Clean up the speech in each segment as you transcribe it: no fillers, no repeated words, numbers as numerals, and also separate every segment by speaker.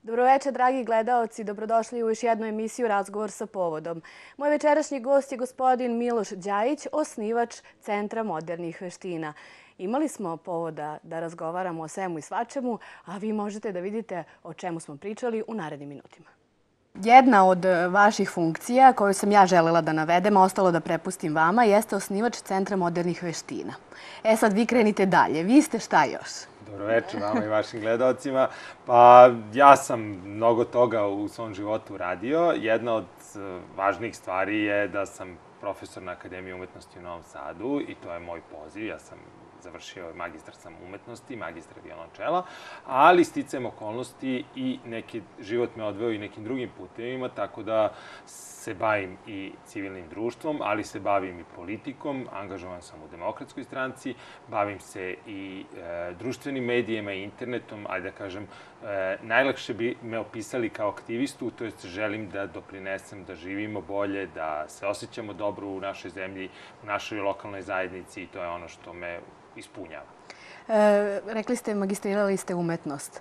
Speaker 1: Dobroveče, dragi gledaoci. Dobrodošli u još jednu emisiju Razgovor sa povodom. Moj večerašnji gost je gospodin Miloš Đajić, osnivač Centra modernih veština. Imali smo povoda da razgovaramo o svemu i svačemu, a vi možete da vidite o čemu smo pričali u narednim minutima. Jedna od vaših funkcija koju sam ja želela da navedem, a ostalo da prepustim vama, jeste osnivač Centra modernih veština. Sad vi krenite dalje. Vi ste šta još?
Speaker 2: Dobroveče vama i vašim gledalcima. Pa ja sam mnogo toga u svom životu radio. Jedna od važnijih stvari je da sam profesor na Akademiji umetnosti u Novom Sadu i to je moj poziv. Ja sam završio magistar sam umetnosti, magistar violončela, ali sticajem okolnosti i neki život me odveo i nekim drugim putevima, tako da se bavim i civilnim društvom, ali se bavim i politikom, angažovan sam u Demokratskoj stranci, bavim se i društvenim medijima i internetom, ajde da kažem, najlakše bi me opisali kao aktivistu, to jest želim da doprinesem da živimo bolje, da se osjećamo dobro u našoj zemlji, u našoj lokalnoj zajednici i to je ono što me ispunjava.
Speaker 1: Rekli ste, magistrirali ste umetnost.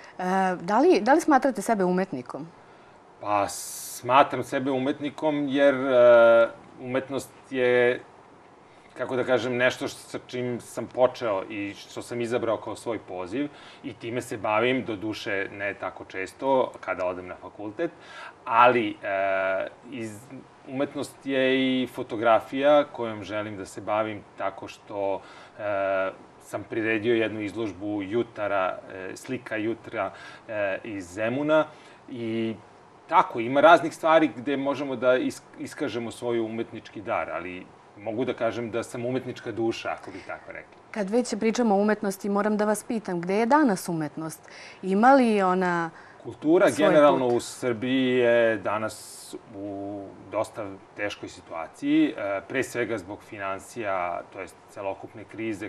Speaker 1: Da li smatrate sebe umetnikom?
Speaker 2: Pa, smatram sebe umetnikom jer umetnost je, kako da kažem, nešto sa čim sam počeo i što sam izabrao kao svoj poziv i time se bavim, do duše ne tako često kada odem na fakultet, ali umetnost je i fotografija kojom želim da se bavim tako što sam priredio jednu izložbu jutara, slika jutra iz Zemuna i tako, ima raznih stvari gde možemo da iskažemo svoj umetnički dar, ali mogu da kažem da sam umetnička duša, ako bih tako rekla.
Speaker 1: Kad već pričamo o umetnosti, moram da vas pitam, gde je danas umetnost? Ima li ona
Speaker 2: kultura generalno u Srbiji je danas u dosta teškoj situaciji, pre svega zbog finansija, to je celokupne krize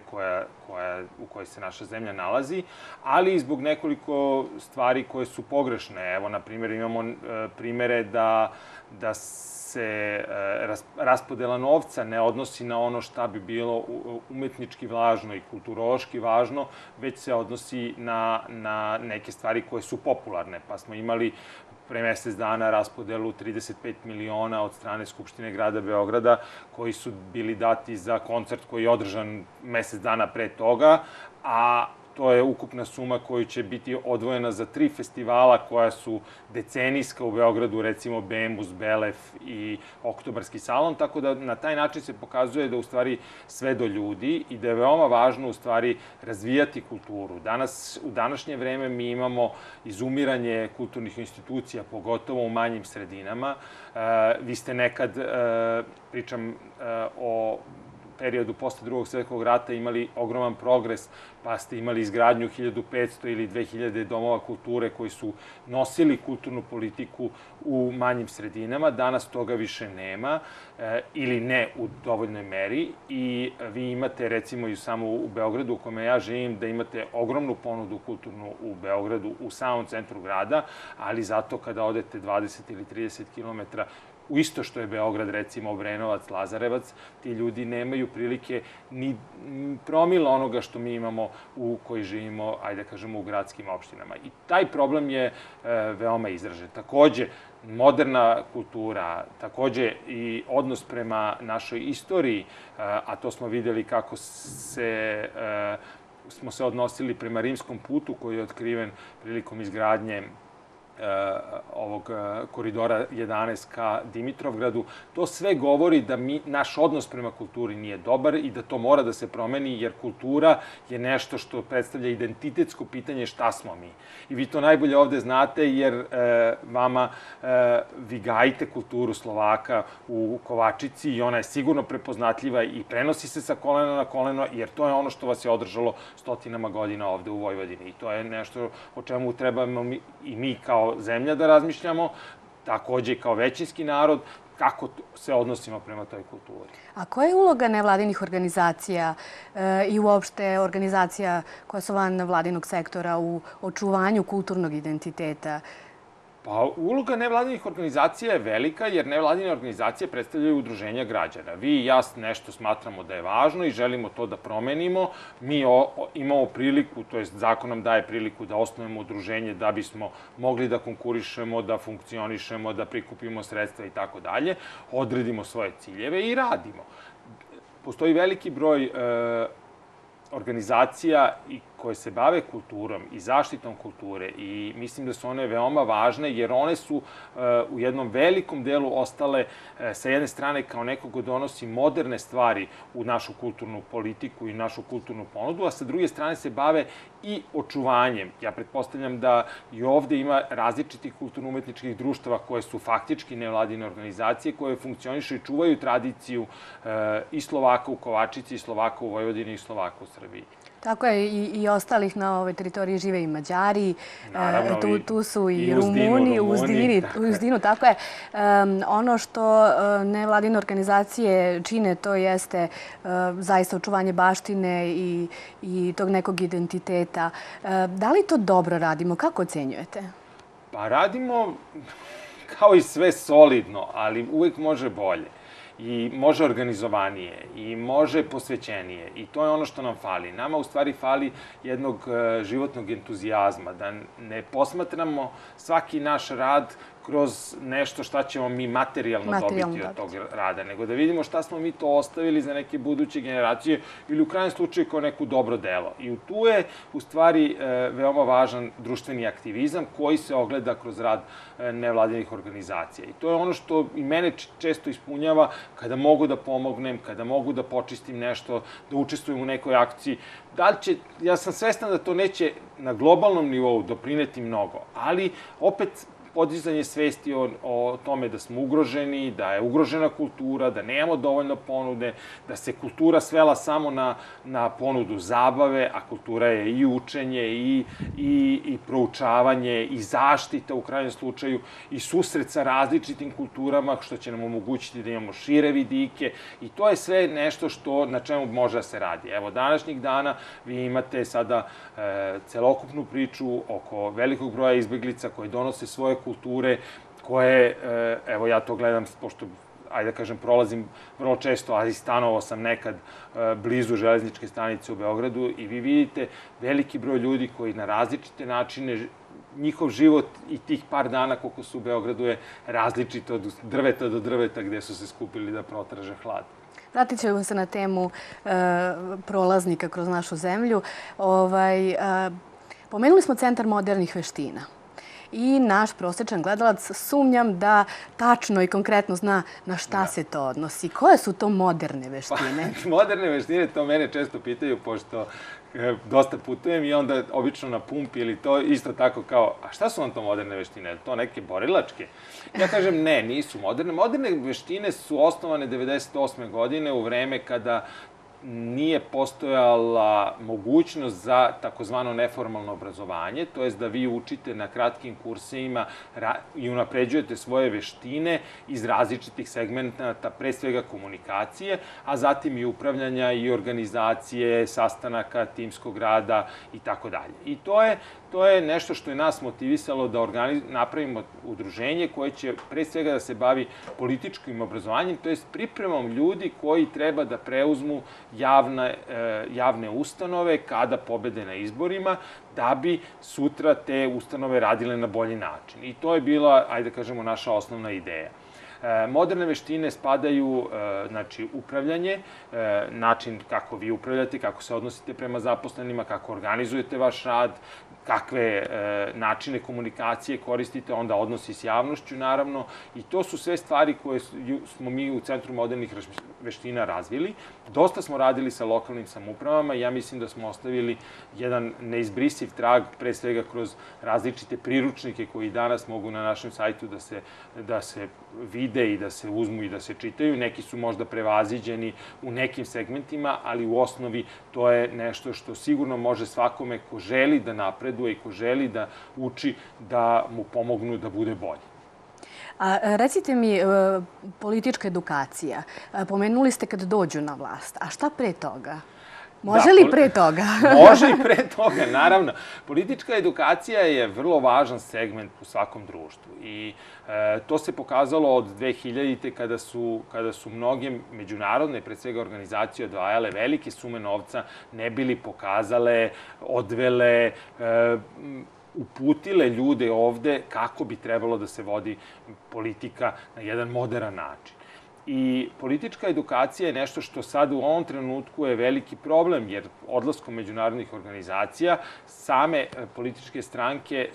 Speaker 2: u kojoj se naša zemlja nalazi, ali i zbog nekoliko stvari koje su pogrešne. Evo, na primjer, imamo primere da se raspodela novca ne odnosi na ono šta bi bilo umetnički važno i kulturološki važno, već se odnosi na neke stvari koje su popularne. Pa smo imali pre mesec dana raspodelu 35 miliona od strane Skupštine grada Beograda, koji su bili dati za koncert koji je održan mesec dana pre toga, a to je ukupna suma koja će biti odvojena za 3 festivala koja su decenijska u Beogradu, recimo Bemus, Belef i Oktobarski salon, tako da na taj način se pokazuje da u stvari sve do ljudi i da je veoma važno u stvari razvijati kulturu. Danas, u današnje vreme mi imamo izumiranje kulturnih institucija, pogotovo u manjim sredinama. Vi ste nekad, pričam o periodu posle Drugog svetskog rata, imali ogroman progres, pa ste imali izgradnju 1500 ili 2000 domova kulture koji su nosili kulturnu politiku u manjim sredinama. Danas toga više nema ili ne u dovoljnoj meri i vi imate, recimo, i samo u Beogradu u kome ja živim, da imate ogromnu ponudu kulturnu u Beogradu, u samom centru grada, ali zato kada odete 20 ili 30 kilometra u isto što je Beograd, recimo Obrenovac, Lazarevac, ti ljudi nemaju prilike ni promila onoga što mi imamo u koji živimo, ajde da kažemo, u gradskim opštinama. I taj problem je veoma izražen. Takođe, moderna kultura, takođe i odnos prema našoj istoriji, a to smo videli kako smo se odnosili prema Rimskom putu koji je otkriven prilikom izgradnje ovog koridora 11 ka Dimitrovgradu. To sve govori da naš odnos prema kulturi nije dobar i da to mora da se promeni, jer kultura je nešto što predstavlja identitetsko pitanje šta smo mi. I vi to najbolje ovde znate, jer vi gajite kulturu Slovaka u Kovačici i ona je sigurno prepoznatljiva i prenosi se sa kolena na koleno, jer to je ono što vas je održalo stotinama godina ovde u Vojvodini. I to je nešto o čemu trebamo i mi kao zemlja da razmišljamo, takođe i kao većinski narod, kako se odnosimo prema toj kulturi.
Speaker 1: A koja je uloga nevladinih organizacija i uopšte organizacija koja su van vladinog sektora u očuvanju kulturnog identiteta?
Speaker 2: Pa uloga nevladinih organizacija je velika, jer nevladine organizacije predstavljaju udruženja građana. Vi i ja nešto smatramo da je važno i želimo to da promenimo. Mi imamo priliku, to jest zakon nam daje priliku da osnovimo udruženje da bismo mogli da konkurišemo, da funkcionišemo, da prikupimo sredstva i tako dalje, odredimo svoje ciljeve i radimo. Postoji veliki broj organizacija koje se bave kulturom i zaštitom kulture i mislim da su one veoma važne jer one su u jednom velikom delu ostale sa jedne strane kao neko ko donosi moderne stvari u našu kulturnu politiku i našu kulturnu ponudu, a sa druge strane se bave i očuvanjem. Ja pretpostavljam da i ovde ima različitih kulturno-umetničkih društava koje su faktički nevladine organizacije koje funkcionišu i čuvaju tradiciju i Slovaka u Kovačici, i Slovaka u Vojvodini, i Slovaka u Srbiji.
Speaker 1: Tako je, i ostalih na ovoj teritoriji žive i Mađari, tu su i Rumuni, u Uzdinu, tako je. Ono što nevladine organizacije čine, to jeste zaista očuvanje baštine i tog nekog identiteta. Da li to dobro radimo? Kako ocenjujete?
Speaker 2: Pa radimo kao i sve solidno, ali uvek može bolje. I može organizovanije, i može posvećenije. I to je ono što nam fali. Nama u stvari fali jednog životnog entuzijazma, da ne posmatramo svaki naš rad kroz nešto šta ćemo mi materijalno dobiti od tog rada, nego da vidimo šta smo mi to ostavili za neke buduće generacije ili u krajnjem slučaju kao neko dobro delo. I tu je u stvari veoma važan društveni aktivizam koji se ogleda kroz rad nevladinih organizacija. I to je ono što i mene često ispunjava kada mogu da pomognem, kada mogu da počistim nešto, da učestvujem u nekoj akciji. Ja sam svestan da to neće na globalnom nivou doprineti mnogo, ali opet podizanje svesti o tome da smo ugroženi, da je ugrožena kultura, da nemamo dovoljno ponude, da se kultura svela samo na ponudu zabave, a kultura je i učenje, i proučavanje, i zaštita u krajnjem slučaju, i susret sa različitim kulturama, što će nam omogućiti da imamo šire vidike. I to je sve nešto na čemu može da se radi. Evo, današnjih dana vi imate sada celokupnu priču oko velikog broja izbeglica koje donose svoje kulture, koje, evo ja to gledam, pošto, ajde da kažem, prolazim vrlo često, a i stanovao sam nekad blizu železničke stanice u Beogradu i vi vidite veliki broj ljudi koji na različite načine, njihov život i tih par dana koliko su u Beogradu je različito od drveta do drveta gde su se skupili da protraže hlad.
Speaker 1: Vratit ćemo se na temu prolaznika kroz našu zemlju. Pomenuli smo Centar modernih veština. I naš prosječan gledalac, sumnjam da tačno i konkretno zna na šta se to odnosi. Koje su to moderne veštine?
Speaker 2: Moderne veštine, to mene često pitaju, pošto dosta putujem i onda obično na pumpi ili to isto tako kao, a šta su vam to moderne veštine? To neke borilačke? Ja kažem, ne, nisu moderne. Moderne veštine su osnovane 1998. godine u vreme kada nije postojala mogućnost za takozvano neformalno obrazovanje, to je da vi učite na kratkim kursevima i unapređujete svoje veštine iz različitih segmenta, pre svega komunikacije, a zatim i upravljanja i organizacije, sastanaka, timskog rada i tako dalje. I to je nešto što je nas motivisalo da napravimo udruženje koje će pre svega da se bavi političkim obrazovanjem, to je pripremom ljudi koji treba da preuzmu javne ustanove kada pobede na izborima, da bi sutra te ustanove radile na bolji način. I to je bila, ajde da kažemo, naša osnovna ideja. Moderne veštine spadaju, znači, upravljanje, način kako vi upravljate, kako se odnosite prema zaposlenima, kako organizujete vaš rad, kakve načine komunikacije koristite, onda odnosi s javnošću, naravno. I to su sve stvari koje smo mi u Centru modernih veština razvili. Dosta smo radili sa lokalnim samoupravama i ja mislim da smo ostavili jedan neizbrisiv trag, pre svega kroz različite priručnike koji danas mogu na našem sajtu da se vide i da se uzmu i da se čitaju. Neki su možda prevaziđeni u nekim segmentima, ali u osnovi to je nešto što sigurno može svakome ko želi da napreduje i ko želi da uči, da mu pomognu da bude bolji.
Speaker 1: A recite mi, politička edukacija. Pomenuli ste kad dođu na vlast. A šta pre toga? Može li pre toga?
Speaker 2: Može i pre toga, naravno. Politička edukacija je vrlo važan segment u svakom društvu i to se pokazalo od 2000-te kada su mnoge međunarodne, pred svega organizacije, odvajale velike sume novca, ne bili pokazale, odvele, uputile ljude ovde kako bi trebalo da se vodi politika na jedan modern način. I politička edukacija je nešto što sad u ovom trenutku je veliki problem, jer odlaskom međunarodnih organizacija same političke stranke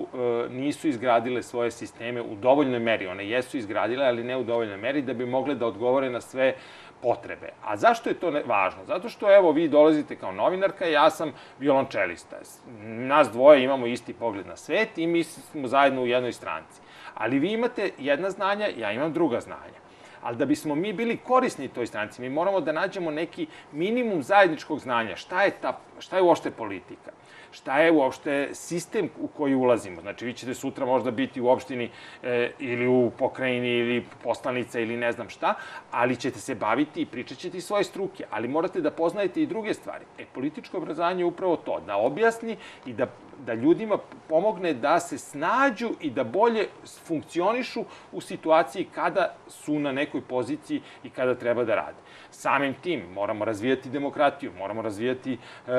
Speaker 2: nisu izgradile svoje sisteme u dovoljnoj meri. One jesu izgradile, ali ne u dovoljnoj meri da bi mogle da odgovore na sve potrebe. A zašto je to važno? Zato što, evo, vi dolazite kao novinarka, ja sam violončelista. Nas dvoje imamo isti pogled na svet i mi smo zajedno u jednoj stranci. Ali vi imate jedna znanja, ja imam druga znanja. Ali da bismo mi bili korisni toj stranci, mi moramo da nađemo neki minimum zajedničkog znanja. Šta je uopšte politika? Šta je uopšte sistem u koji ulazimo? Znači, vi ćete sutra možda biti u opštini ili u pokrajini ili poslanica ili ne znam šta, ali ćete se baviti i pričat ćete iz svoje struke, ali morate da poznajete i druge stvari. Političko obrazovanje je upravo to, da objasni i da ljudima pomogne da se snađu i da bolje funkcionišu u situaciji kada su na nekoj poziciji i kada treba da rade. Samim tim moramo razvijati demokratiju, moramo razvijati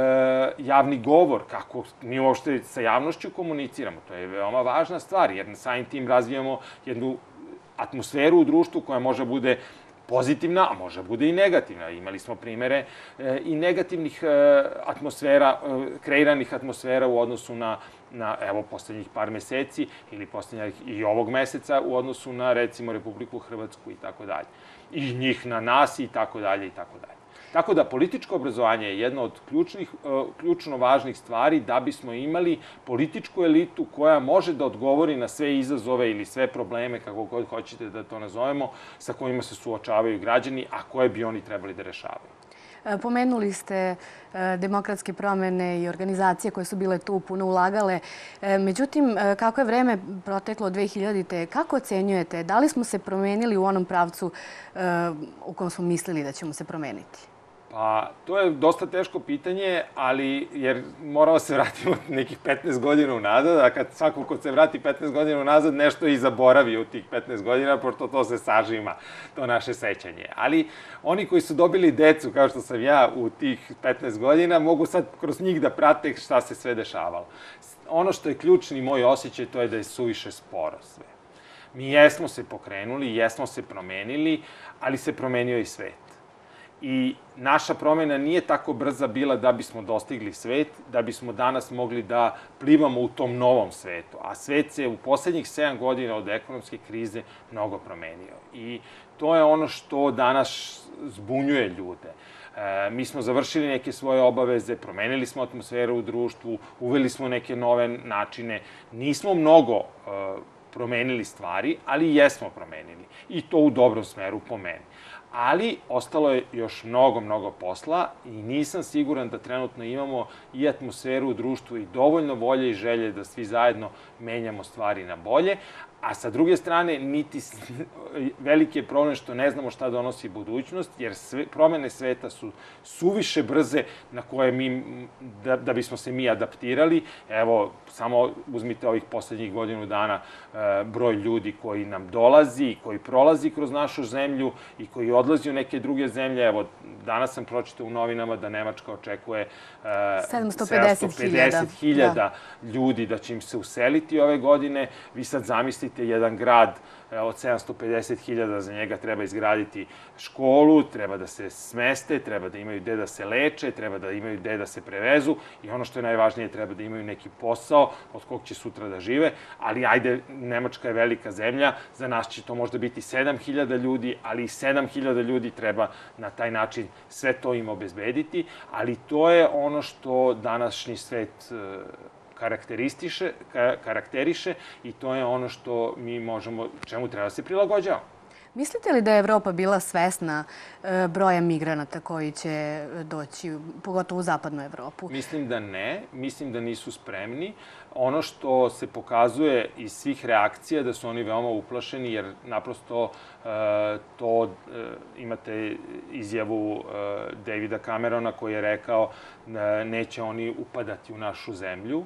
Speaker 2: javni govor, kako mi uopšte sa javnošću komuniciramo. To je veoma važna stvar, jer samim tim razvijamo jednu atmosferu u društvu koja može bude pozitivna, a može bude i negativna. Imali smo primere i negativnih atmosfera, kreiranih atmosfera u odnosu na, evo, poslednjih par meseci ili poslednjih i ovog meseca u odnosu na, recimo, Republiku Hrvatsku i tako dalje. I njih na nas i tako dalje i tako dalje. Tako da političko obrazovanje je jedna od ključno važnih stvari da bismo imali političku elitu koja može da odgovori na sve izazove ili sve probleme, kako god hoćete da to nazovemo, sa kojima se suočavaju građani, a koje bi oni trebali da rešavaju.
Speaker 1: Pomenuli ste demokratske promene i organizacije koje su bile tu puno ulagale. Međutim, kako je vreme proteklo od 2000-te, kako ocenjujete? Da li smo se promenili u onom pravcu u kom smo mislili da ćemo se promeniti?
Speaker 2: Pa, to je dosta teško pitanje, ali jer moramo se vratiti nekih 15 godina unazad, a kad svako ko se vrati 15 godina unazad nešto i zaboravi u tih 15 godina, pošto to se sažima, to naše sećanje. Ali oni koji su dobili decu, kao što sam ja, u tih 15 godina, mogu sad kroz njih da prate šta se sve dešavalo. Ono što je ključni moj osjećaj, to je da je suviše sporo sve. Mi jesmo se pokrenuli, jesmo se promenili, ali se promenio i svet. I naša promena nije tako brza bila da bismo dostigli svet, da bismo danas mogli da plivamo u tom novom svetu. A svet se u poslednjih 7 godina od ekonomske krize mnogo promenio. I to je ono što danas zbunjuje ljude. Mi smo završili neke svoje obaveze, promenili smo atmosferu u društvu, uveli smo neke nove načine. Nismo mnogo promenili stvari, ali jesmo promenili. I to u dobrom smeru po meni. Ali ostalo je još mnogo posla i nisam siguran da trenutno imamo i atmosferu u društvu i dovoljno volje i želje da svi zajedno menjamo stvari na bolje, a sa druge strane, veliki je problem što ne znamo šta donosi budućnost, jer promene sveta su suviše brze na koje da bismo se mi adaptirali. Evo, samo uzmite ovih poslednjih godinu dana broj ljudi koji nam dolazi, koji prolazi kroz našu zemlju i koji odlazi u neke druge zemlje. Evo, danas sam pročitao u novinama da Nemačka očekuje 750.000 ljudi da će im se useliti ove godine. Vi sad zamislite jedan grad od 750.000, za njega treba izgraditi školu, treba da se smeste, treba da imaju gde da se leče, treba da imaju gde da se prevezu i ono što je najvažnije, treba da imaju neki posao od kog će sutra da žive. Ali ajde, Nemačka je velika zemlja, za nas će to možda biti 7.000 ljudi, ali i 7.000 ljudi treba na taj način sve to im obezbediti, ali to je ono što današnji svet karakteriše i to je ono što mi možemo, čemu treba da se prilagođavamo.
Speaker 1: Mislite li da je Evropa bila svesna broja migranata koji će doći, pogotovo u zapadnu Evropu?
Speaker 2: Mislim da ne. Mislim da nisu spremni. Ono što se pokazuje iz svih reakcija da su oni veoma uplašeni, jer naprosto imate izjavu Davida Camerona koji je rekao neće oni upadati u našu zemlju.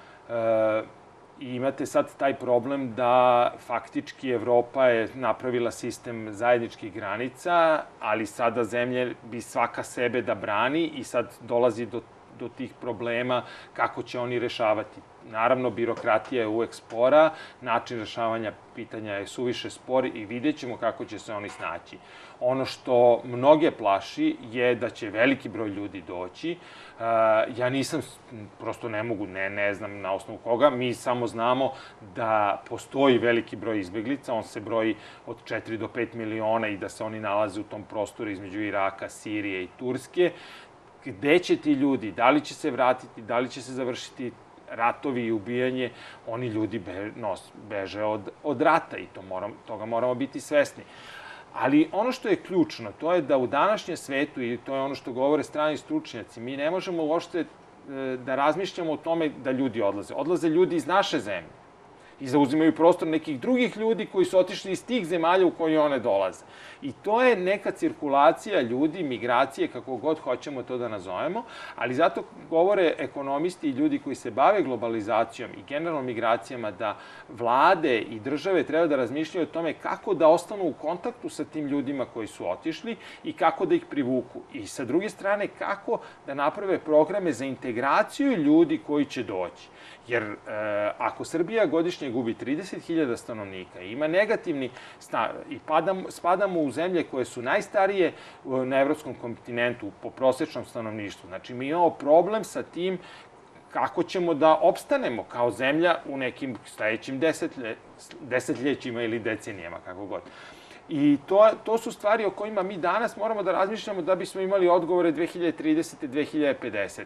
Speaker 2: I imate sad taj problem da faktički Evropa je napravila sistem zajedničkih granica, ali sada zemlje bi svaka sebe da brani i sad dolazi do tih problema kako će oni rešavati. Naravno, birokratija je uvek spora, način rešavanja pitanja je suviše spor i vidjet ćemo kako će se oni snaći. Ono što mnoge plaši je da će veliki broj ljudi doći. Ja nisam, prosto ne mogu, ne znam na osnovu koga, mi samo znamo da postoji veliki broj izbeglica, on se broji od 4 do 5 miliona i da se oni nalaze u tom prostoru između Iraka, Sirije i Turske. Gde će ti ljudi, da li će se vratiti, da li će se završiti ratovi i ubijanje, oni ljudi beže od rata i toga moramo biti svesni. Ali ono što je ključno, to je da u današnjem svetu, i to je ono što govore strani stručnjaci, mi ne možemo uopšte da razmišljamo o tome da ljudi odlaze. Odlaze ljudi iz naše zemlje i zauzimaju prostor nekih drugih ljudi koji su otišli iz tih zemalja u koje one dolaze. I to je neka cirkulacija ljudi, migracije, kako god hoćemo to da nazovemo, ali zato govore ekonomisti i ljudi koji se bave globalizacijom i generalno migracijama da vlade i države treba da razmišljaju o tome kako da ostanu u kontaktu sa tim ljudima koji su otišli i kako da ih privuku. I sa druge strane, kako da naprave programe za integraciju ljudi koji će doći. Jer ako Srbija godišnje gubi 30.000 stanovnika i ima negativni stav i spadamo u zemlje koje su najstarije na evropskom kontinentu po prosečnom stanovništvu, znači mi imamo problem sa tim kako ćemo da opstanemo kao zemlja u nekim sledećim desetljećima ili decenijama, kako god. I to su stvari o kojima mi danas moramo da razmišljamo da bismo imali odgovore 2030. 2050.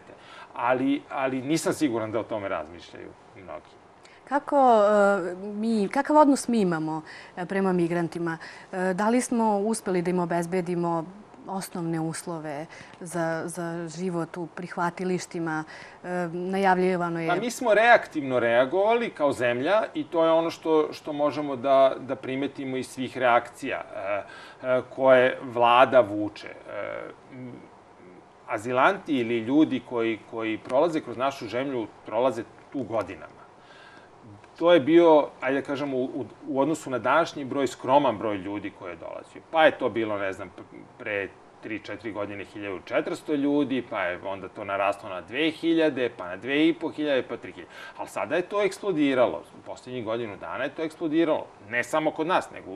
Speaker 2: Ali nisam siguran da o tome razmišljaju mnogi.
Speaker 1: Kakav odnos mi imamo prema migrantima? Da li smo uspeli da im obezbedimo osnovne uslove za život u prihvatilištima? Najavljivano je...
Speaker 2: Pa mi smo reaktivno reagovali kao zemlja i to je ono što možemo da primetimo iz svih reakcija koje vlada vuče. Azilanti ili ljudi koji prolaze kroz našu zemlju, prolaze tu godinama. To je bio, ajde da kažemo, u odnosu na današnji broj, skroman broj ljudi koji je dolazio. Pa je to bilo, ne znam, pre 3-4 godine 1400 ljudi, pa je onda to naraslo na 2000, pa na 2500, pa 3000. Ali sada je to eksplodiralo. U poslednjih godinu dana je to eksplodiralo. Ne samo kod nas, nego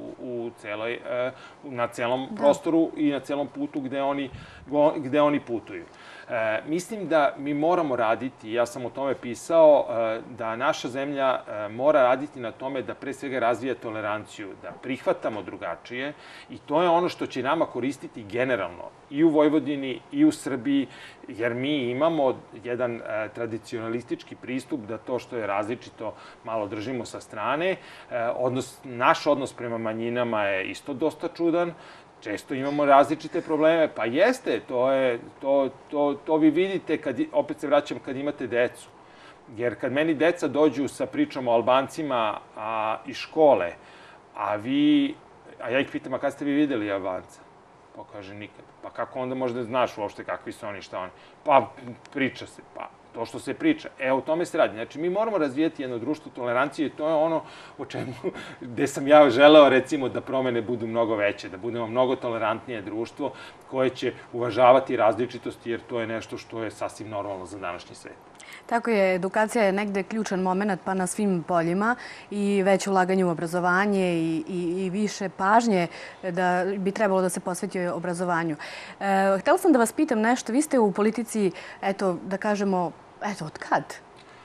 Speaker 2: na celom prostoru i na celom putu gde oni putuju. Mislim da mi moramo raditi, ja sam o tome pisao, da naša zemlja mora raditi na tome da pre svega razvija toleranciju, da prihvatamo drugačije i to je ono što će nama koristiti generalno i u Vojvodini i u Srbiji, jer mi imamo jedan tradicionalistički pristup da to što je različito malo držimo sa strane. Naš odnos prema manjinama je isto dosta čudan. Često imamo različite probleme, pa jeste, to vi vidite, opet se vraćam, kad imate decu. Jer kad meni deca dođu sa pričom o Albancima iz škole, a ja ih pitam, a kad ste vi videli Albanca? Pa kaže, nikad. Pa kako onda možda znaš uopšte kakvi su oni, šta oni? Pa priča se, pa to što se priča. O tome se radi. Znači, mi moramo razvijeti jedno društvo tolerancije i to je ono gde sam ja želeo, recimo, da promene budu mnogo veće, da budemo mnogo tolerantnije društvo koje će uvažavati različitosti, jer to je nešto što je sasvim normalno za današnji svet.
Speaker 1: Tako je, edukacija je negde ključan moment pa na svim poljima i veće ulaganje u obrazovanje i više pažnje da bi trebalo da se posveti obrazovanju. Htela sam da vas pitam nešto. Vi ste u politici, da kažemo, od kad?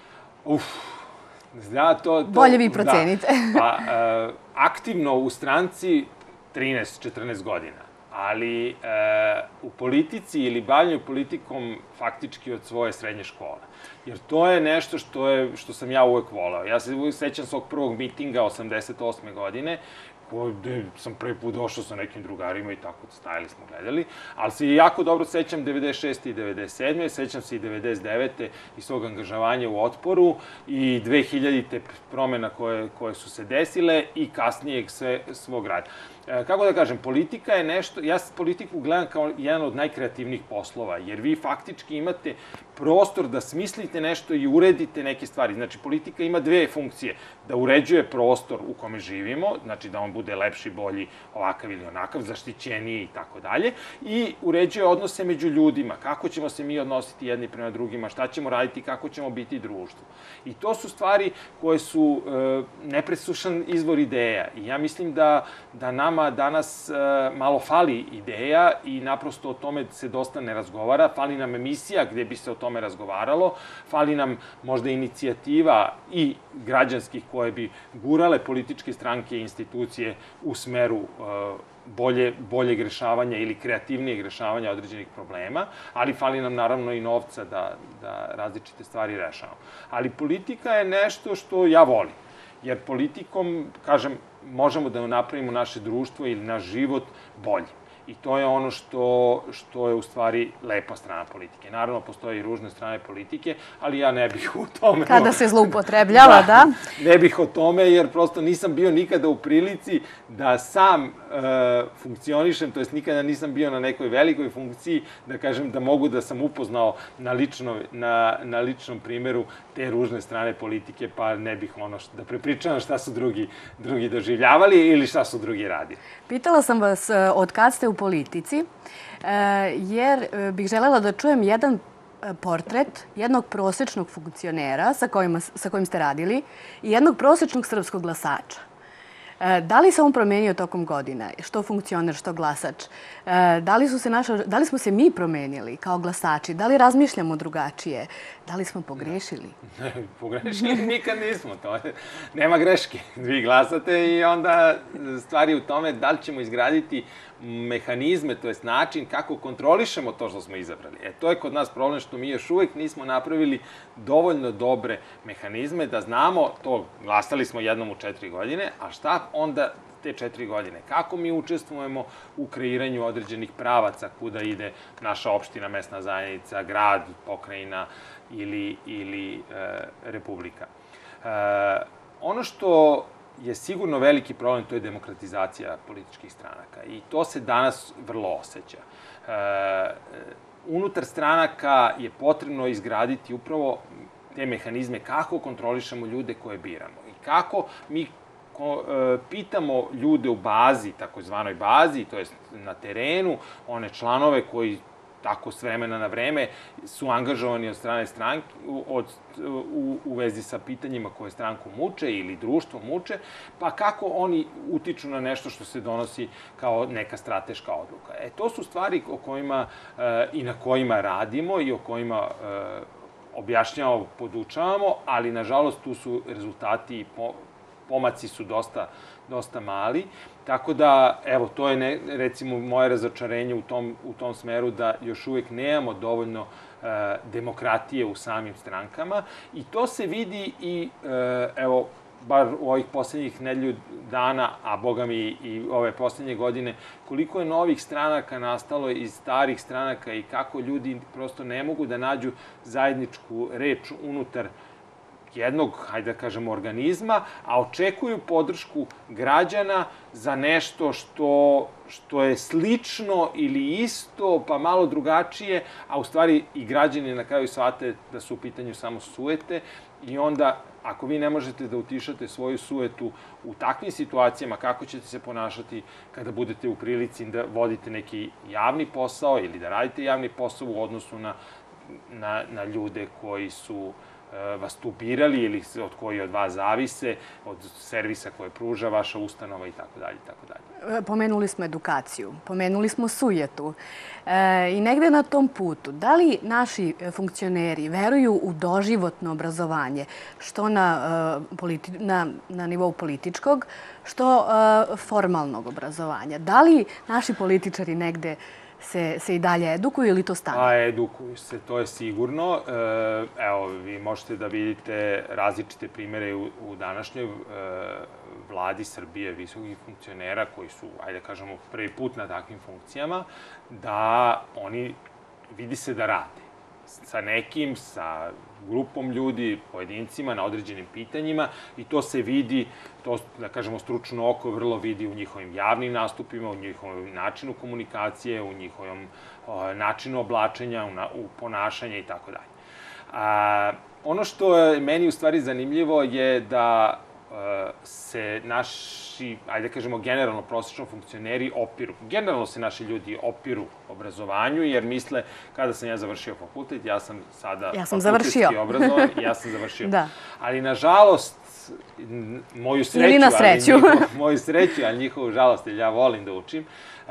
Speaker 1: Bolje vi procenite.
Speaker 2: Pa, aktivno u stranci 13-14 godina. Ali u politici ili bavljanju politikom faktički od svoje srednje škole. Jer to je nešto što sam ja uvek voleo. Ja se uvek sećam svog prvog mitinga 88. godine, gde sam prvi put došao sa nekim drugarima i tako stajali smo, gledali, ali se jako dobro sećam 96. i 97. Sećam se i 99. i svog angažovanja u Otporu i 2000. promena koje su se desile i kasnijeg svog rada. Kako da kažem, politika je nešto, ja politiku gledam kao jedan od najkreativnijih poslova, jer vi faktički imate prostor da smislite nešto i uredite neke stvari. Znači, politika ima dve funkcije. Da uređuje prostor u kome živimo, znači da on bude lepši, bolji, ovakav ili onakav, zaštićeniji i tako dalje, i uređuje odnose među ljudima, kako ćemo se mi odnositi jedni prema drugima, šta ćemo raditi, kako ćemo biti društvo. I to su stvari koje su nepresušan izvor ideja. I ja mislim da nama danas malo fali ideja i naprosto o tome se dosta ne razgovara. Fali nam emisija gde bi se o tome razgovaralo. Fali nam možda inicijativa i građanskih koje bi gurale političke stranke i institucije u smeru boljeg rešavanja ili kreativnijeg rešavanja određenih problema, ali fali nam naravno i novca da različite stvari rešavamo. Ali politika je nešto što ja volim, jer politikom, kažem, možemo da napravimo naše društvo ili naš život bolji. I to je ono što je u stvari lepa strana politike. Naravno, postoje i ružne strane politike, ali ja ne bih u tome...
Speaker 1: Kada se zloupotrebljava, da?
Speaker 2: Ne bih o tome, jer prosto nisam bio nikada u prilici da sam funkcionišem, to jest nikada nisam bio na nekoj velikoj funkciji, da kažem da mogu da sam upoznao na ličnom primeru te ružne strane politike, pa ne bih da prepričavam šta su drugi doživljavali ili šta su drugi radili.
Speaker 1: Pitala sam vas od kad ste u politici, jer bih želela da čujem jedan portret jednog prosečnog funkcionera sa kojim ste radili i jednog prosečnog srpskog glasača. Da li se on promenio tokom godina? Što funkcioner, što glasač? Da li smo se mi promenili kao glasači? Da li razmišljamo drugačije? Da li smo pogrešili?
Speaker 2: Ne, pogrešili nikad nismo. Nema greške. Vi glasate i onda stvari u tome da li ćemo izgraditi mehanizme, to jest način kako kontrolišemo to što smo izabrali. To je kod nas problem što mi još uvek nismo napravili dovoljno dobre mehanizme da znamo to, glasali smo jednom u 4 godine, a šta onda te 4 godine? Kako mi učestvujemo u kreiranju određenih pravaca kuda ide naša opština, mesna zajednica, grad, pokrajina ili republika? Ono što je sigurno veliki problem, to je demokratizacija političkih stranaka i to se danas vrlo osjeća. Unutar stranaka je potrebno izgraditi upravo te mehanizme kako kontrolišemo ljude koje biramo i kako mi pitamo ljude u bazi, takozvanoj bazi, to jest na terenu, one članove koji tako s vremena na vreme su angažovani od strane stranke u vezi sa pitanjima koje stranku muče ili društvo muče, pa kako oni utiču na nešto što se donosi kao neka strateška odluka. To su stvari o kojima i na kojima radimo i o kojima objašnjavamo, podučavamo, ali nažalost tu su rezultati i pomaci su dosta mali, tako da, evo, to je recimo moje razočarenje u tom smeru da još uvek nemamo dovoljno demokratije u samim strankama i to se vidi i, evo, bar u ovih poslednjih nedelju dana, a boga mi i ove poslednje godine, koliko je novih stranaka nastalo iz starih stranaka i kako ljudi prosto ne mogu da nađu zajedničku reč unutar jednog, hajde da kažemo, organizma, a očekuju podršku građana za nešto što je slično ili isto, pa malo drugačije, a u stvari i građani na kraju shvate da su u pitanju samo sujete i onda, ako vi ne možete da utišate svoju sujetu u takvim situacijama, kako ćete se ponašati kada budete u prilici da vodite neki javni posao ili da radite javni posao u odnosu na ljude koji su vas tu birali ili koji od vas zavise, od servisa koje pruža vaša ustanova i tako dalje, i tako dalje.
Speaker 1: Pomenuli smo edukaciju, pomenuli smo sujetu i negde na tom putu, da li naši funkcioneri veruju u doživotno obrazovanje, što na nivou političkog, što formalnog obrazovanja? Da li naši političari negde se i dalje edukuju ili to stane?
Speaker 2: Pa edukuju se, to je sigurno. Evo, vi možete da vidite različite primere u današnjoj vladi Srbije, visokih funkcionera koji su, ajde kažemo, prvi put na takvim funkcijama, da oni vidi se da rade sa nekim, sa grupom ljudi, pojedincima na određenim pitanjima i to se vidi, to, da kažemo, stručno oko vrlo vidi u njihovim javnim nastupima, u njihovom načinu komunikacije, u njihovom načinu oblačenja, u ponašanja i tako dalje. Ono što je meni u stvari zanimljivo je da se naši, ajde kažemo, generalno prosečno funkcioneri opiru. Generalno se naši ljudi opiru obrazovanju, jer misle, kada sam ja završio fakultet, ja sam sada fakultetski obrazovan i ja sam završio.
Speaker 1: Da.
Speaker 2: Ali, nažalost, moju sreću,
Speaker 1: ili na sreću.
Speaker 2: Moju sreću, ali njihovu žalost, jer ja volim da učim,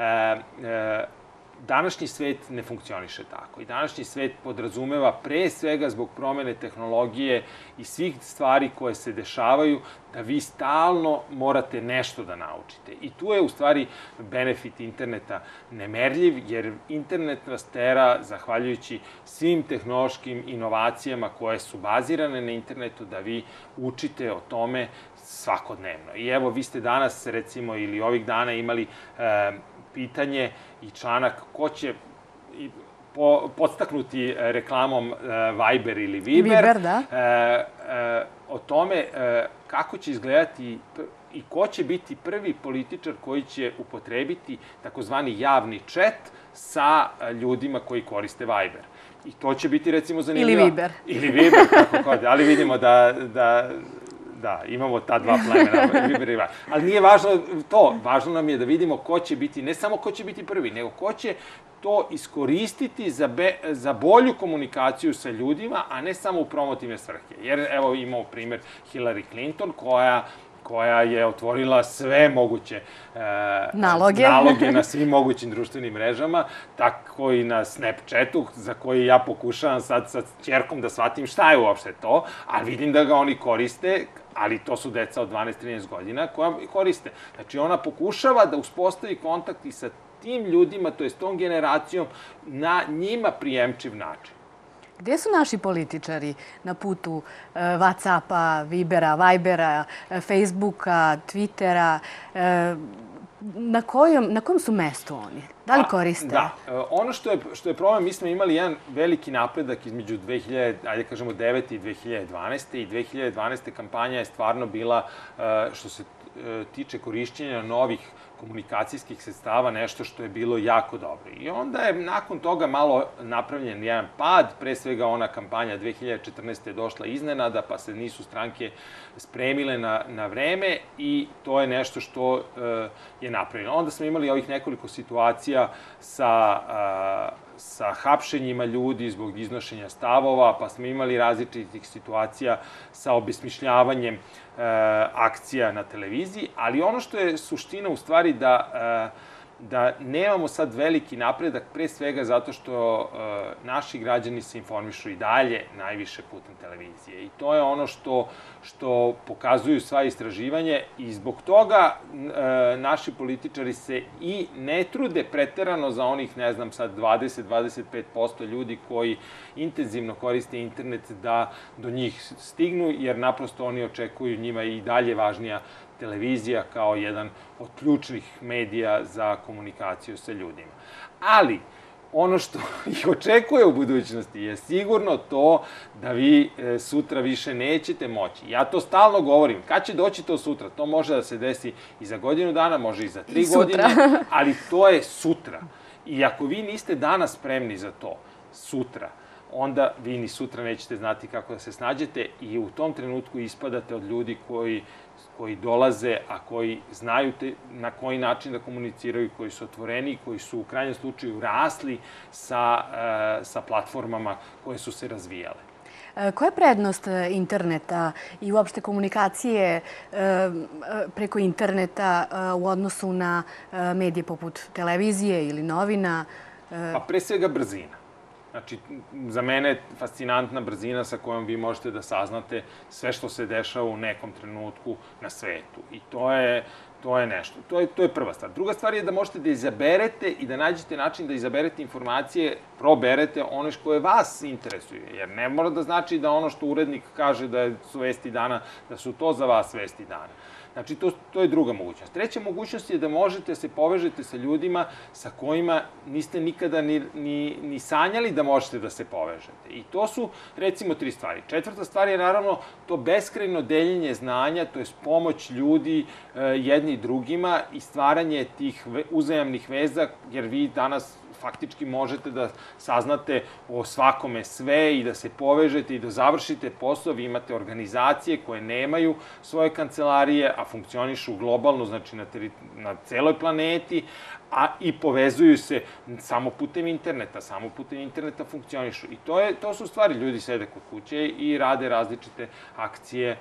Speaker 2: današnji svet ne funkcioniše tako. I današnji svet podrazumeva pre svega zbog promene tehnologije i svih stvari koje se dešavaju, da vi stalno morate nešto da naučite. I tu je u stvari benefit interneta nemerljiv, jer internet vas tera, zahvaljujući svim tehnološkim inovacijama koje su bazirane na internetu, da vi učite o tome svakodnevno. I evo, vi ste danas, recimo, ili ovih dana imali pitanje i članak ko će podstaknuti reklamom Viber ili Viber.
Speaker 1: Viber, da.
Speaker 2: O tome kako će izgledati i ko će biti prvi političar koji će upotrebiti takozvani javni chat sa ljudima koji koriste Viber. I to će biti, recimo, zanimljivo.
Speaker 1: Ili Viber.
Speaker 2: Ili Viber, kako god. Ali vidimo da, imamo ta dva plemena, Viber i Viber. Ali nije važno to, važno nam je da vidimo ko će biti, ne samo ko će biti prvi, nego ko će to iskoristiti za bolju komunikaciju sa ljudima, a ne samo u promotivne svrhe. Jer, evo, imamo primer Hillary Clinton, koja je otvorila sve moguće naloge na svim mogućim društvenim mrežama, tako i na Snapchatu, za koji ja pokušavam sad sa ćerkom da shvatim šta je uopšte to, a vidim da ga oni koriste, ali to su deca od 12-13 godina koja koriste. Znači, ona pokušava da uspostavi kontakt i sa tim ljudima, to je s tom generacijom, na njima prijemčiv način.
Speaker 1: Gde su naši političari na putu Whatsappa, Vibera, Vibera, Facebooka, Twittera? Na kojem su mestu oni? Da li koriste?
Speaker 2: Da. Ono što je problem, mi smo imali jedan veliki napredak između 2009. i 2012. I 2012. kampanja je stvarno bila, što se tiče korišćenja novih komunikacijskih sredstava, nešto što je bilo jako dobro. I onda je nakon toga malo napravljen jedan pad, pre svega ona kampanja 2014. je došla iznenada, pa se nisu stranke spremile na vreme i to je nešto što je napravljeno. Onda smo imali ovih nekoliko situacija sa hapšenjima ljudi zbog iznošenja stavova, pa smo imali različitih situacija sa obesmišljavanjem akcija na televiziji, ali ono što je suština u stvari da nemamo sad veliki napredak, pre svega zato što naši građani se informišu i dalje najviše putem televizije. I to je ono što pokazuju sva istraživanje i zbog toga naši političari se i ne trude preterano za onih, ne znam, sad 20-25% ljudi koji intenzivno koriste internet da do njih stignu, jer naprosto oni očekuju, njima i dalje važnija televizija kao jedan od ključnih medija za komunikaciju sa ljudima. Ali, ono što ih očekuje u budućnosti je sigurno to da vi sutra više nećete moći. Ja to stalno govorim. Kad će doći to sutra? To može da se desi i za godinu dana, može i za 3 godine, ali to je sutra. I ako vi niste danas spremni za to, sutra, onda vi ni sutra nećete znati kako da se snađete i u tom trenutku ispadate od ljudi koji dolaze, a koji znaju na koji način da komuniciraju, koji su otvoreni, koji su u krajnjem slučaju rasli sa platformama koje su se razvijale.
Speaker 1: Koja je prednost interneta i uopšte komunikacije preko interneta u odnosu na medije poput televizije ili novina?
Speaker 2: Pa pre svega brzina. Znači, za mene je fascinantna brzina sa kojom vi možete da saznate sve što se dešava u nekom trenutku na svetu. I to je To je nešto. To je prva stvar. Druga stvar je da možete da izaberete i da nađete način da izaberete informacije, proberete one koje vas interesuje. Jer ne mora da znači da ono što urednik kaže da su vesti dana, da su to za vas vesti dana. Znači, to je druga mogućnost. Treća mogućnost je da možete se povežete sa ljudima sa kojima niste nikada ni sanjali da možete da se povežete. I to su, recimo, 3 stvari. Četvrta stvar je, naravno, to beskrajno deljenje znanja, to je pomoć ljudi jedni drugima i stvaranje tih uzajamnih veza, jer vi danas faktički možete da saznate o svakome sve i da se povežete i da završite posao. Vi imate organizacije koje nemaju svoje kancelarije, a funkcionišu globalno, znači na celoj planeti, a i povezuju se samo putem interneta funkcionišu. I to su stvari, ljudi sede kod kuće i rade različite akcije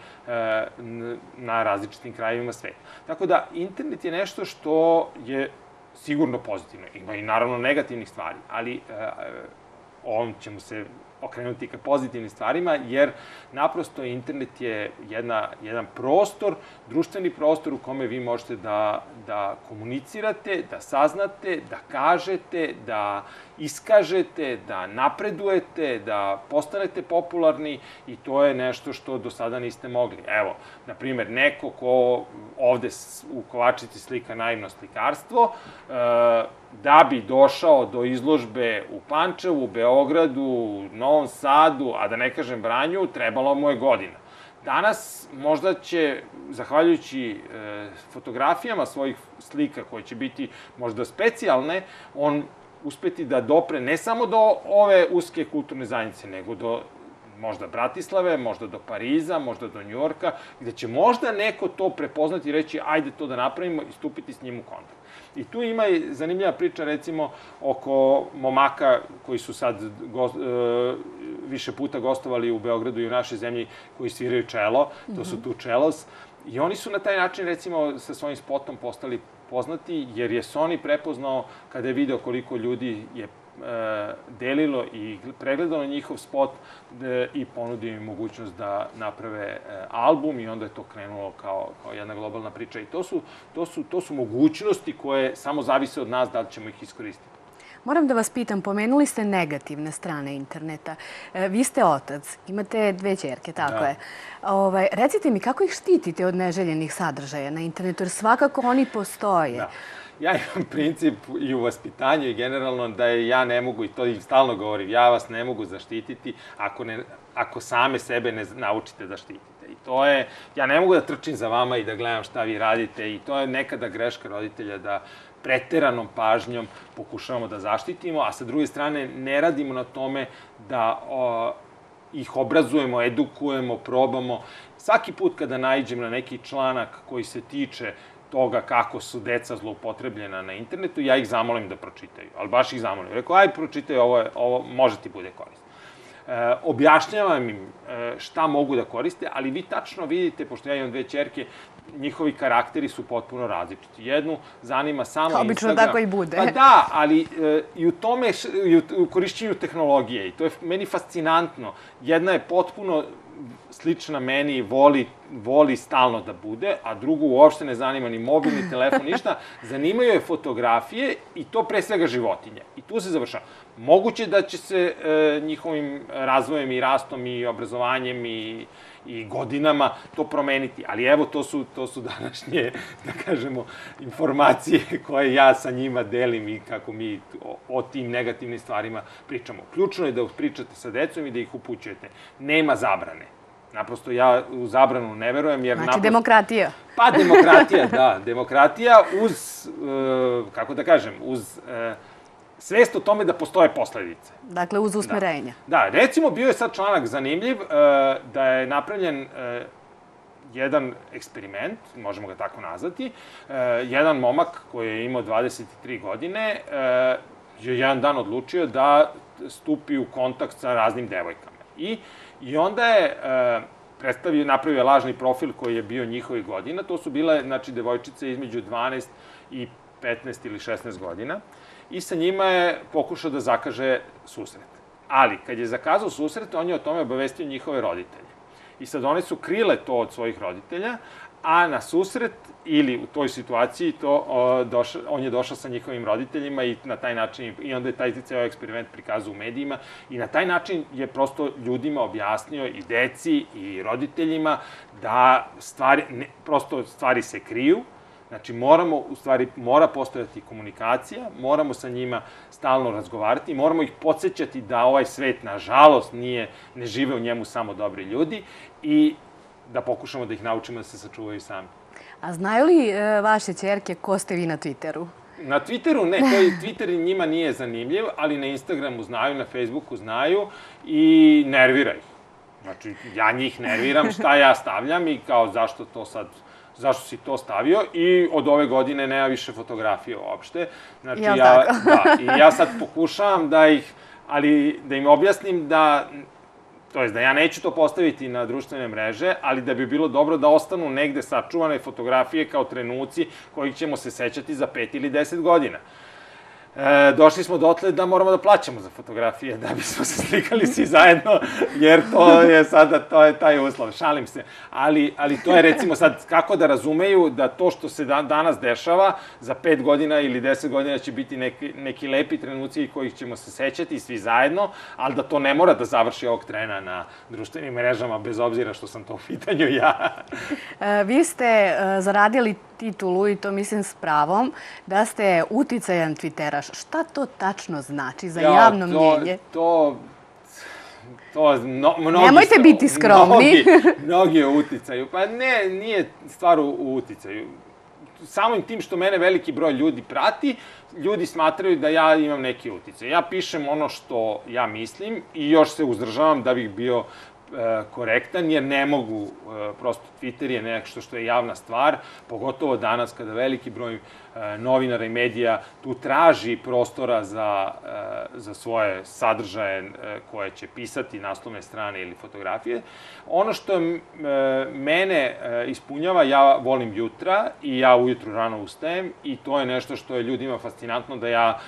Speaker 2: na različitim krajevima sveta. Tako da, internet je nešto što je sigurno pozitivno. Ima i naravno negativnih stvari, ali ovom ćemo se okrenuti ka pozitivnim stvarima, jer naprosto internet je jedan prostor, društveni prostor u kome vi možete da komunicirate, da saznate, da kažete, da iskažete, da napredujete, da postanete popularni i to je nešto što do sada niste mogli. Evo, na primer, neko ko ovde u Kovačici slika naivno slikarstvo, da bi došao do izložbe u Pančevu, Beogradu, Novom Sadu, a da ne kažem Vranju, trebalo mu je godina. Danas možda će, zahvaljujući fotografijama svojih slika koje će biti možda specijalne, on uspeti da dopre ne samo do ove uske kulturne zajednice, nego do možda Bratislave, možda do Pariza, možda do Njujorka, gde će možda neko to prepoznati i reći ajde to da napravimo i stupiti s njim u kontakt. I tu ima i zanimljiva priča, recimo, oko momaka koji su sad više puta gostovali u Beogradu i u našoj zemlji, koji sviraju čelo, to su tu čelos, i oni su na taj način, recimo, sa svojim spotom postali poznati, jer je Sony prepoznao, kada je video koliko ljudi je delilo i pregledalo njihov spot i ponudio im mogućnost da naprave album i onda je to krenulo kao jedna globalna priča. I to su mogućnosti koje samo zavise od nas da li ćemo ih iskoristiti.
Speaker 1: Moram da vas pitam, pomenuli ste negativne strane interneta. Vi ste otac, imate 2 ćerke, tako je. Recite mi, kako ih štitite od neželjenih sadržaja na internetu, jer svakako oni postoje.
Speaker 2: Da. Ja imam princip i u vaspitanju i generalno da ja ne mogu, i to im stalno govorim, ja vas ne mogu zaštititi ako same sebe ne naučite da štitite. I to je, ja ne mogu da trčim za vama i da gledam šta vi radite i to je nekada greška roditelja da preteranom pažnjom pokušavamo da zaštitimo, a sa druge strane ne radimo na tome da ih obrazujemo, edukujemo, probamo. Svaki put kada naiđem na neki članak koji se tiče toga kako su deca zloupotrebljena na internetu, ja ih zamolim da pročitaju, ali baš ih zamolim. Rekao, aj pročitaj, ovo može ti bude korisno. Objašnjavam im šta mogu da koriste, ali vi tačno vidite, pošto ja imam 2 ćerke, njihovi karakteri su potpuno različiti. Jednu zanima samo Instagram.
Speaker 1: Obično tako i bude.
Speaker 2: Pa da, ali i u tome, i u korišćenju tehnologije, i to je meni fascinantno. Jedna je potpuno slična meni, voli stalno da bude, a drugu uopšte ne zanima ni mobilni telefon, ništa. Zanimaju je fotografije i to pre svega životinje. I tu se završava. Moguće da će se njihovim razvojem i rastom i obrazovanjem i godinama to promeniti. Ali evo, to su današnje, da kažemo, informacije koje ja sa njima delim i kako mi o tim negativnim stvarima pričamo. Ključno je da pričate sa decom i da ih upućujete. Nema zabrane. Naprosto ja u zabranu ne verujem, jer...
Speaker 1: Znači demokratija.
Speaker 2: Pa demokratija, da. Demokratija uz, kako da kažem, uz svest o tome da postoje posledice.
Speaker 1: Dakle, uz usmerenja.
Speaker 2: Da, recimo bio je sad članak zanimljiv da je napravljen jedan eksperiment, možemo ga tako nazvati. Jedan momak koji je imao 23 godine je jedan dan odlučio da stupi u kontakt sa raznim devojkama. I onda je napravio lažni profil koji je bio njihovih godina. To su bile, znači, devojčice između 12 i 15 ili 16 godina. I sa njima je pokušao da zakaže susret. Ali, kad je zakazao susret, on je o tome obavestio njihove roditelje. I sad one su krile to od svojih roditelja, a na susret ili u toj situaciji on je došao sa njihovim roditeljima i na taj način, i onda je taj ceo eksperiment prikazao u medijima i na taj način je prosto ljudima objasnio i deci i roditeljima da stvari se kriju. Znači, mora postojati komunikacija, moramo sa njima stalno razgovarati, moramo ih podsjećati da ovaj svet, nažalost, ne žive u njemu samo dobri ljudi i da pokušamo da ih naučimo da se sačuvaju sami.
Speaker 1: A znaju li vaše ćerke ko ste vi na Twitteru?
Speaker 2: Na Twitteru ne, Twitter njima nije zanimljiv, ali na Instagramu znaju, na Facebooku znaju i nervira ih. Znači, ja njih nerviram šta ja stavljam i kao zašto si to stavio i od ove godine nema više fotografije uopšte. Znači, ja sad pokušavam da im objasnim to jest da ja neću to postaviti na društvene mreže, ali da bi bilo dobro da ostanu negde sačuvane fotografije kao trenuci kojih ćemo se sećati za 5 ili 10 godina. Došli smo dotle da moramo da plaćamo za fotografije da bismo se slikali svi zajedno, jer to je taj uslov. Šalim se. Ali to je recimo sad kako da razumeju da to što se danas dešava za 5 godina ili 10 godina će biti neki lepi trenuci kojih ćemo se sećati svi zajedno, ali da to ne mora da završi ovog trena na društvenim mrežama, bez obzira što sam to u pitanju ja.
Speaker 1: Vi ste zaradili titulu, i to mislim s pravom, da ste uticajan Twitteraš. Šta to tačno znači za javno mnjenje? Nemojte biti skromni.
Speaker 2: Mnogi u uticaju. Pa ne, nije stvar u uticaju. Samim tim što mene veliki broj ljudi prati, ljudi smatraju da ja imam neki uticaj. Ja pišem ono što ja mislim i još se uzdržavam da bih bio korektan, jer ne mogu, prosto Twitter je nešto što je javna stvar, pogotovo danas kada veliki broj novinara i medija tu traži prostora za svoje sadržaje koje će pisati, naslovne strane ili fotografije. Ono što mene ispunjava, ja volim jutra i ja ujutru rano ustajem i to je nešto što je ljudima fascinantno da ja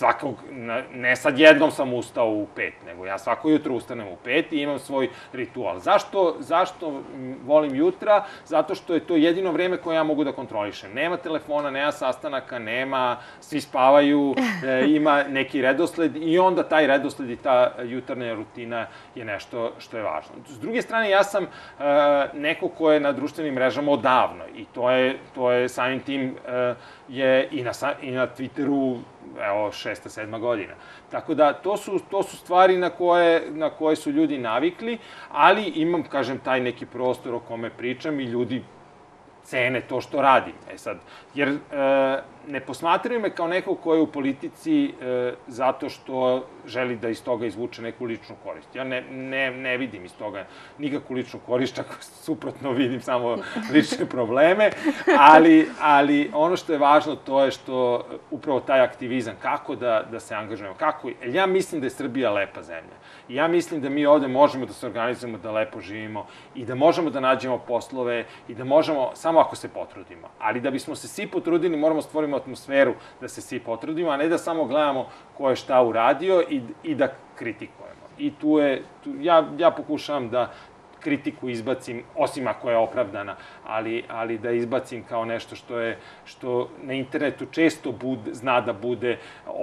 Speaker 2: ne sad jednom sam ustao u 5, nego ja svako jutro ustanem u 5 i imam svoj ritual. Zašto volim jutra? Zato što je to jedino vreme koje ja mogu da kontrolišem. Nema telefona, nema sastanaka, svi spavaju, ima neki redosled i onda taj redosled i ta jutarnja rutina je nešto što je važno. S druge strane, ja sam neko ko je na društvenim mrežama odavno i to je samim tim je i na Twitteru, evo, 6. 7. godina. Tako da, to su stvari na koje su ljudi navikli, ali imam, kažem, taj neki prostor o kome pričam i ljudi cene to što radim. Jer ne posmatraju me kao neko ko je u politici zato što želi da iz toga izvuče neku ličnu korist. Ja ne vidim iz toga nikakvu ličnu korist, čak suprotno vidim samo lične probleme, ali ono što je važno to je što upravo taj aktivizam, kako da se angažujemo, ja mislim da je Srbija lepa zemlja. I ja mislim da mi ovde možemo da se organizujemo, da lepo živimo i da možemo da nađemo poslove i da možemo, samo ako se potrudimo. Ali da bismo se svi potrudili, moramo stvoriti atmosferu da se svi potrudimo, a ne da samo gledamo ko je šta uradio i da kritikujemo. I ja pokušavam da kritiku izbacim, osim ako je opravdana, ali da izbacim kao nešto što na internetu često zna da bude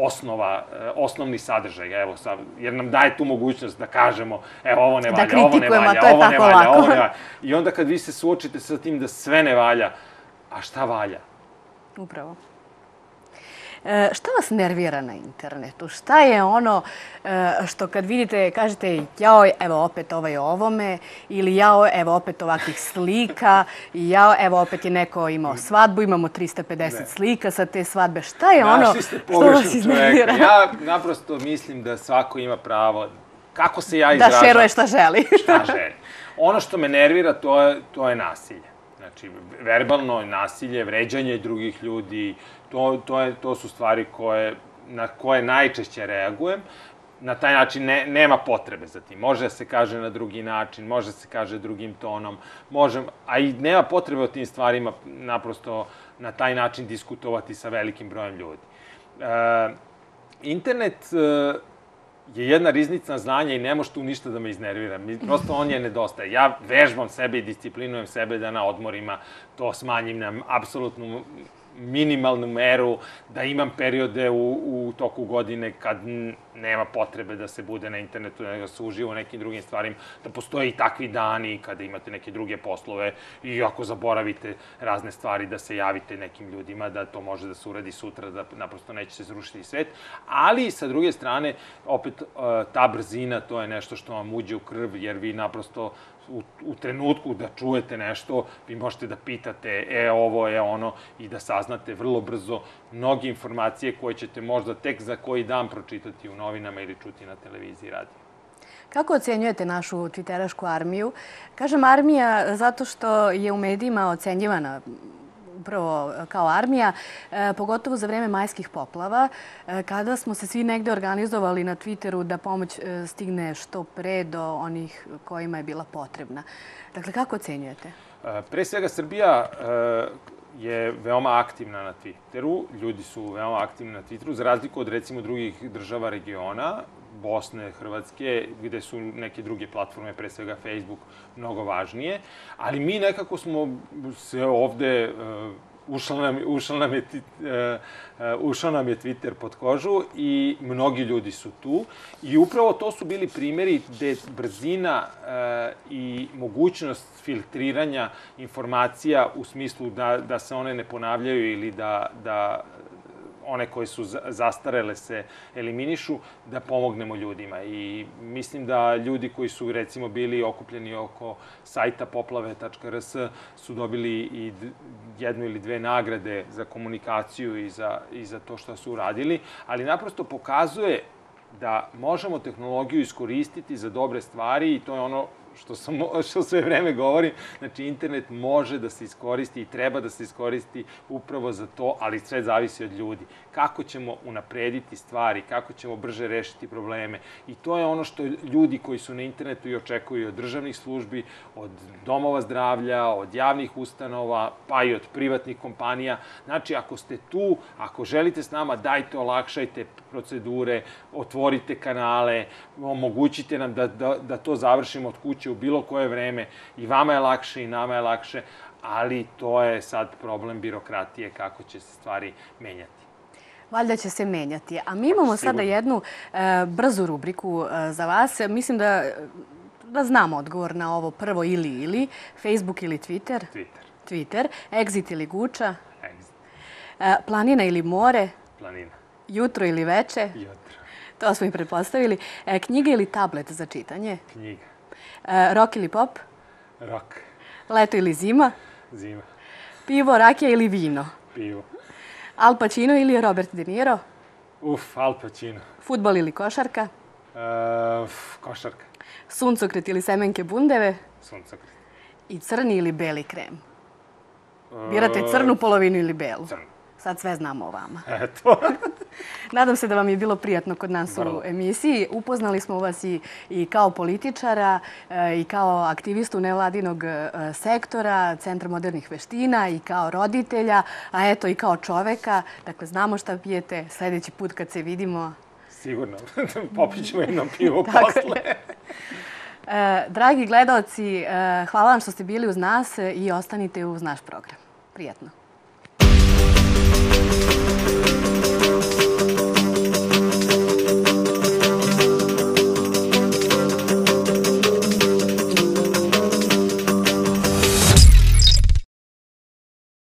Speaker 2: osnovni sadržaj, jer nam daje tu mogućnost da kažemo, evo, ovo ne valja, ovo ne valja, ovo ne valja, ovo ne valja. I onda kad vi se suočite sa tim da sve ne valja, a šta valja?
Speaker 1: Upravo. Šta vas nervira na internetu? Šta je ono što kad vidite, kažete, jao, evo opet ovaj ovome, ili jao, evo opet ovakvih slika, i jao, evo opet je neko imao svadbu, imamo 350 slika sa te svadbe. Šta je ono što vas iznervira?
Speaker 2: Ja naprosto mislim da svako ima pravo, kako se ja izražam.
Speaker 1: Da šeruje šta želi.
Speaker 2: Šta želi. Ono što me nervira, to je nasilje. Znači, verbalno nasilje, vređanje drugih ljudi, to su stvari na koje najčešće reagujem. Na taj način nema potrebe za tim. Može da se kaže na drugi način, može da se kaže drugim tonom, a i nema potrebe o tim stvarima naprosto na taj način diskutovati sa velikim brojem ljudi. Internet je jedna riznica znanja i ne može tu ništa da me iznervira. Prosto on je nedostaje. Ja vežbam sebe i disciplinujem sebe da na odmorima to smanjim na apsolutnu minimalnu meru, da imam periode u toku godine kad nema potrebe da se bude na internetu, nego da se uživa u nekim drugim stvarima, da postoje i takvi dani kada imate neke druge poslove i ako zaboravite razne stvari da se javite nekim ljudima, da to može da se uradi sutra, da naprosto neće se zrušiti svet. Ali, sa druge strane, opet ta brzina, to je nešto što vam uđe u krv, jer vi naprosto u trenutku da čujete nešto, vi možete da pitate ovo, ono, i da saznate vrlo brzo mnoge informacije koje ćete možda tek za koji dan pročitati u novinama ili čuti na televiziji i radiju.
Speaker 1: Kako ocenjujete našu twitterašku armiju? Kažem armija zato što je u medijima ocenjivana upravo kao armija, pogotovo za vreme majskih poplava, kada smo se svi negde organizovali na Twitteru da pomoć stigne što pre do onih kojima je bila potrebna. Dakle, kako ocenjujete?
Speaker 2: Pre svega, Srbija je veoma aktivna na Twitteru. Ljudi su veoma aktivni na Twitteru, za razliku od, recimo, drugih država regiona, Bosne, Hrvatske, gde su neke druge platforme, pre svega Facebook, mnogo važnije. Ali mi nekako smo se ovde, ušao nam je Twitter pod kožu i mnogi ljudi su tu. I upravo to su bili primjeri gde brzina i mogućnost filtriranja informacija u smislu da se one ne ponavljaju ili da one koje su zastarele se eliminišu, da pomognemo ljudima. I mislim da ljudi koji su, recimo, bili okupljeni oko sajta poplave.rs su dobili i 1 ili 2 nagrade za komunikaciju i za to što su uradili, ali naprosto pokazuje da možemo tehnologiju iskoristiti za dobre stvari i to je ono što sve vreme govorim. Znači, internet može da se iskoristi i treba da se iskoristi upravo za to, ali sve zavisi od ljudi. Kako ćemo unaprediti stvari, kako ćemo brže rešiti probleme. I to je ono što ljudi koji su na internetu i očekuju od državnih službi, od domova zdravlja, od javnih ustanova, pa i od privatnih kompanija. Znači, ako ste tu, ako želite s nama, dajte, olakšajte procedure, otvorite kanale, omogućite nam da to završimo od kuće u bilo koje vreme. I vama je lakše i nama je lakše, ali to je sad problem birokratije, kako će se stvari menjati.
Speaker 1: Valjda će se menjati. A mi imamo sada jednu brzu rubriku za vas. Mislim da znamo odgovor na ovo prvo ili. Facebook ili Twitter? Twitter. Exit ili Guča?
Speaker 2: Exit.
Speaker 1: Planina ili more?
Speaker 2: Planina.
Speaker 1: Jutro ili veče?
Speaker 2: Jutro.
Speaker 1: To smo i pretpostavili. Knjiga ili tablet za čitanje?
Speaker 2: Knjiga.
Speaker 1: Rock ili pop?
Speaker 2: Rock.
Speaker 1: Leto ili zima?
Speaker 2: Zima.
Speaker 1: Pivo, rakija ili vino?
Speaker 2: Pivo.
Speaker 1: Al Pacino ili Robert De Niro?
Speaker 2: Al Pacino.
Speaker 1: Fudbal ili košarka?
Speaker 2: Košarka.
Speaker 1: Suncokret ili semenke bundeve?
Speaker 2: Suncokret.
Speaker 1: I crni ili beli krem? Birate crnu polovinu ili belu?
Speaker 2: Crnu.
Speaker 1: Sad sve znamo o vama.
Speaker 2: Eto.
Speaker 1: Nadam se da vam je bilo prijatno kod nas u emisiji. Upoznali smo vas i kao političara, i kao aktivistu nevladinog sektora, Centra modernih veština, i kao roditelja, a eto i kao čoveka. Dakle, znamo šta pijete. Sljedeći put kad se vidimo...
Speaker 2: Sigurno. Popićemo jedno pivo posle.
Speaker 1: Dragi gledaoci, hvala vam što ste bili uz nas i ostanite uz naš program. Prijatno.